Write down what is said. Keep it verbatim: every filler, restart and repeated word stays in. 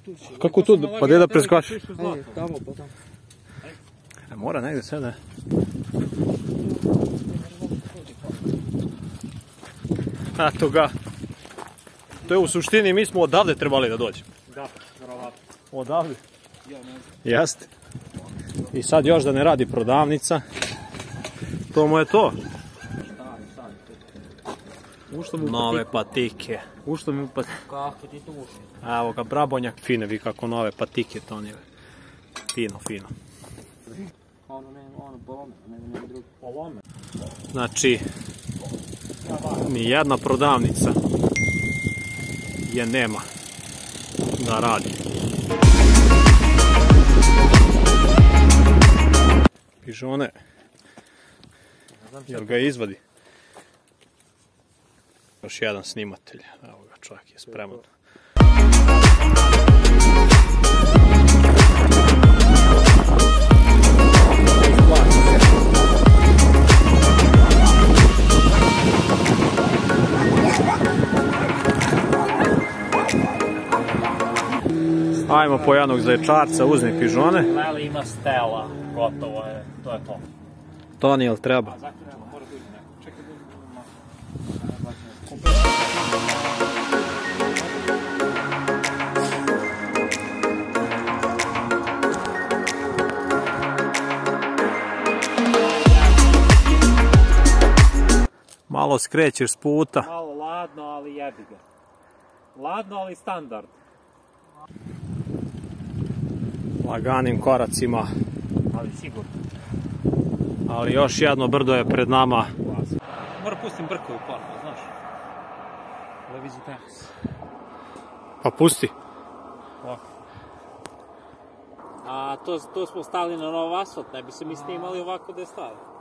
Kako tu, pa gdje da preskači? E, tamo, pa tamo. Mora negdje sve, ne? Eto ga. To je u suštini, mi smo odavde trebali da dođemo. Da, verovatno. Odavde? Jeste. I sad još da ne radi prodavnica. To mu je to. Nove patike. Ušto mi u patike? Kako ti to ušli? Evo ga, Brabonjak. Fine, vi kako nove patike to nije. Fino, fino. Ono ne, ono polome, ne ne drugo. Polome? Znači, nijedna prodavnica je nema da radi. Pižone, jel ga izvadi? Još jedan snimatelj, evo ga, čovjek je spreman. Ajmo po jednog zaječarca, uzmi pižone. Leli ima stela, gotovo je, to je to. To nije li treba? Malo skrećeš s puta. Malo ladno, ali jebi ga. Ladno, ali standard. Laganim koracima. Ali sigurno. Ali još jedno brdo je pred nama. Mora pustim brkove u parku, znaš. Levizi teras. Pa pusti. Ovako. A to, to smo stali na nov asfalt, ne bi se mi snimali ovako da je stali.